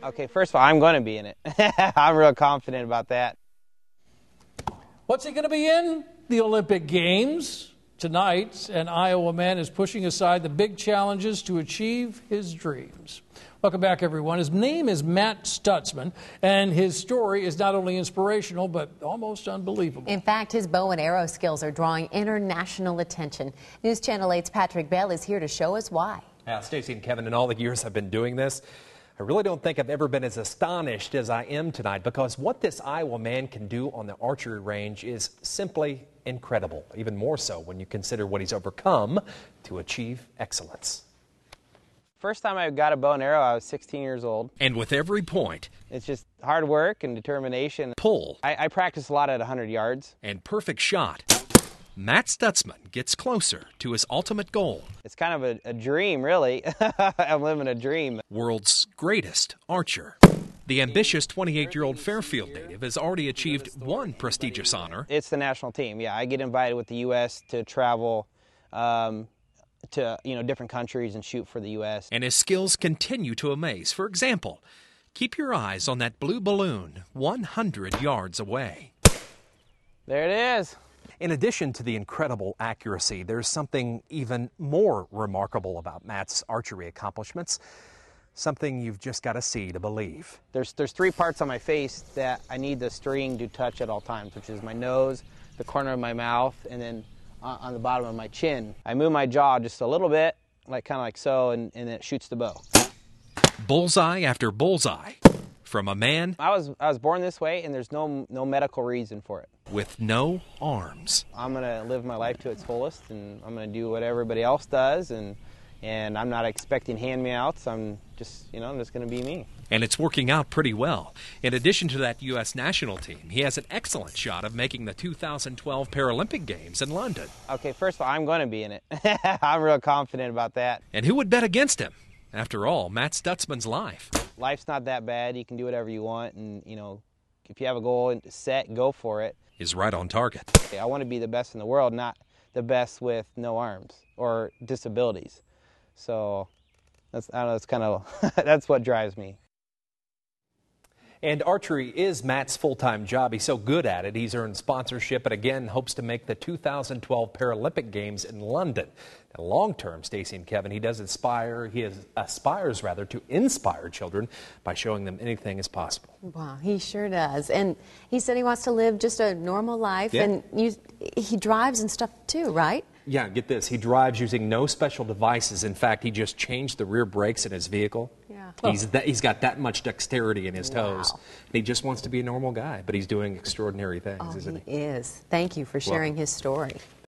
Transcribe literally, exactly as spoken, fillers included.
Okay, first of all, I'm going to be in it. I'm real confident about that. What's he going to be in? The Olympic Games. Tonight, an Iowa man is pushing aside the big challenges to achieve his dreams. Welcome back, everyone. His name is Matt Stutzman, and his story is not only inspirational, but almost unbelievable. In fact, his bow and arrow skills are drawing international attention. News Channel eight's Patrick Bell is here to show us why. Now, Stacey and Kevin, in all the years I've been doing this, I really don't think I've ever been as astonished as I am tonight, because what this Iowa man can do on the archery range is simply incredible, even more so when you consider what he's overcome to achieve excellence. First time I got a bow and arrow, I was sixteen years old. And with every point, it's just hard work and determination. Pull. I, I practice a lot at one hundred yards. And perfect shot, Matt Stutzman gets closer to his ultimate goal. It's kind of a, a dream, really. I'm living a dream. World's greatest archer. The ambitious twenty-eight-year-old Fairfield native has already achieved one prestigious honor. It's the national team, yeah. I get invited with the U S to travel um, to you know different countries and shoot for the U S And his skills continue to amaze. For example, keep your eyes on that blue balloon one hundred yards away. There it is. In addition to the incredible accuracy, there's something even more remarkable about Matt's archery accomplishments. Something you've just got to see to believe. There's, there's three parts on my face that I need the string to touch at all times, which is my nose, the corner of my mouth, and then on, on the bottom of my chin. I move my jaw just a little bit, like kind of like so, and, and then it shoots the bow. Bullseye after bullseye from a man I was, I was born this way, and there's no, no medical reason for it. With no arms. I'm going to live my life to its fullest, and I'm going to do what everybody else does, and And I'm not expecting hand-me-outs. I'm just, you know, I'm just going to be me. And it's working out pretty well. In addition to that U S national team, he has an excellent shot of making the two thousand twelve Paralympic Games in London. Okay, first of all, I'm going to be in it. I'm real confident about that. And who would bet against him? After all, Matt Stutzman's life. Life's not that bad. You can do whatever you want. And, you know, if you have a goal and set, go for it. Is right on target. I want to be the best in the world, not the best with no arms or disabilities. So that's, I don't know, that's kind of, that's what drives me. And archery is Matt's full-time job. He's so good at it, he's earned sponsorship and again hopes to make the two thousand twelve Paralympic Games in London. Now, long-term, Stacey and Kevin, he does inspire, he is, aspires rather to inspire children by showing them anything is possible. Wow, he sure does. And he said he wants to live just a normal life, yeah. and you, he drives and stuff too, right? Yeah, get this. He drives using no special devices. In fact, he just changed the rear brakes in his vehicle. Yeah. He's, that, he's got that much dexterity in his toes. Wow. And he just wants to be a normal guy, but he's doing extraordinary things, Oh, isn't he? He is. Thank you for sharing Welcome. his story.